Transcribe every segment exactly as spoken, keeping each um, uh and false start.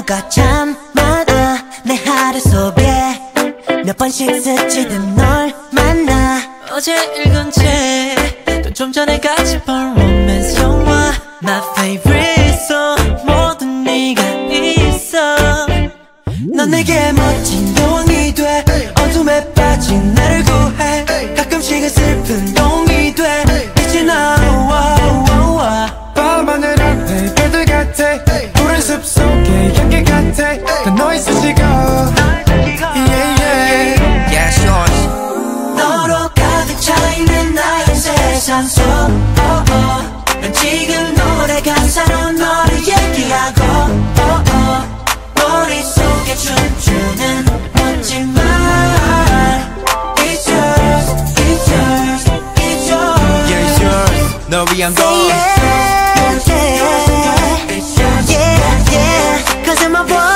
단어가 참 많아. 내 하루 속에 몇 번씩 스치듯 널 만나. 어제 읽은 책 또 좀 전에 같이 본 로맨스 영화 My favorite song 모든 네가 있어. 넌 내게 멋진 여왕이 돼. 어둠에 빠진 나를 구해. 가끔씩은 슬픈 용이 돼. 빛이 나 밤하늘 아래 별들 같아. 푸른 숲속의 향기 같아. 다 너의 수식어 yeah, yeah. Yeah, sure. 너로 가득 차있는 나의 세상 속 oh, oh. 난 지금 노래 가사로 너를 얘기하고 oh, oh. 머릿속에 춤추는 멋진 말 It's yours, it's yours, it's yours. Yeah, it's yours. 널 위한 걸. Yeah, yeah, yeah, yeah. Cause I'm a boy.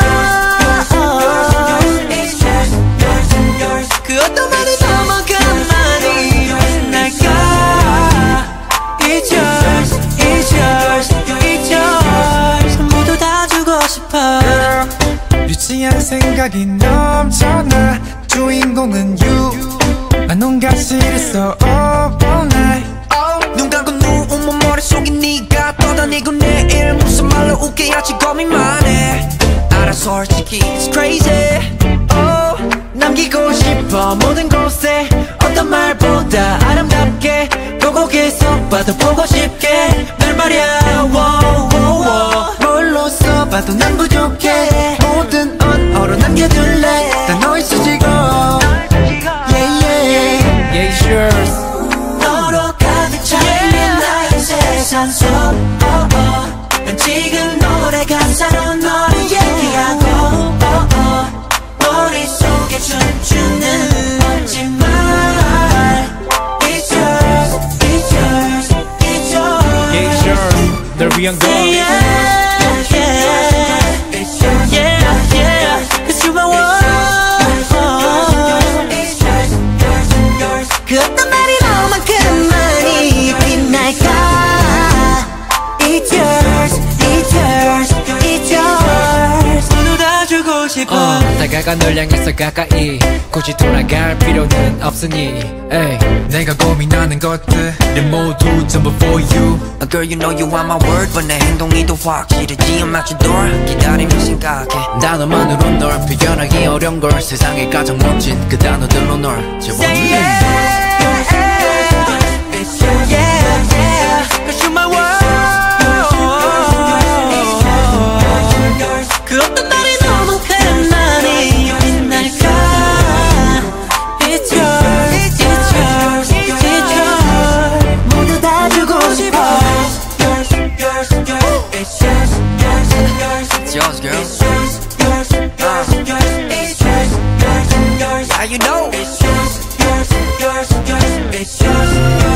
It's yours, yours, and yours. 그 어떤 말이 넘어가만이 날까. It's yours, it's yours, it's yours. 모두 다 주고 싶어. 유치한 생각이 넘쳐나. 주인공은 you. 난 온갖 시를 써 all night. 눈 감고 누우면 머릿속에 네가 떠다니고 내일 무슨 말로 웃게 할지 고민만 해. 알아 솔직히 it's crazy. Oh, 남기고 싶어 모든 곳에 어떤 말보다 아름답게 보고 계속 봐도 보고 싶게 널 말야. wow, wow, wow. 뭘로 써봐도 난 부족해. 모든 언어로 남겨둘래. 다 너의 수식어 yeah, yeah. Yeah, it's yours. 너로 가득 차있는 나의 세상 속 oh, oh. 난 지금 노래 가사로 너를 얘기하고 oh, oh. 머릿속에 춤추는 멋진 말 It's yours, it's yours, it's yours. Yeah, it's yours. 널 위한 걸. Yeah, yeah, it's yours, yeah, yeah. Cause you're my world. It's yours, yours, and yours. 그 어떤 말이 너만큼 많이 빛날까. It's yours, it's yours, it's yours. 모두 다 주고 싶어. uh, 다가가 널 향해서 가까이 굳이 돌아갈 필요는 없으니 에이. 내가 고민하는 것들은 모두 전부 for you. Girl, you know you are my word, but 내 행동이 더 확실해지. I'm at your door. 기다리며 생각해. 단어만으로 널 표현하기 어려운 걸 세상에 가장 멋진 그 단어들로 널 채워줄래. Say yeah, it's yours, yeah, yeah. Cause you're my world. 그 어떤 말이 너만큼 많이 빛날까. It's yours, it's yours, it's yours. 모두 다 주고 싶어. Yours, yours, yours. It's yours, yours, yours. It's yours, girl. It's yours, yours, yours, yours. It's yours, yours, yours. How you know? It's yours, yours, yours, yours. It's yours.